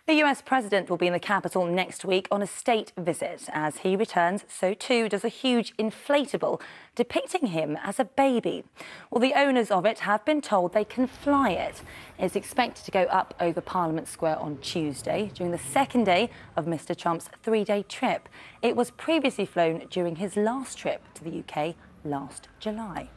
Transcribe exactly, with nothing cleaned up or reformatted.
The U S president will be in the capital next week on a state visit. As he returns, so too does a huge inflatable depicting him as a baby. Well, the owners of it have been told they can fly it. It's expected to go up over Parliament Square on Tuesday during the second day of Mister Trump's three-day trip. It was previously flown during his last trip to the U K last July.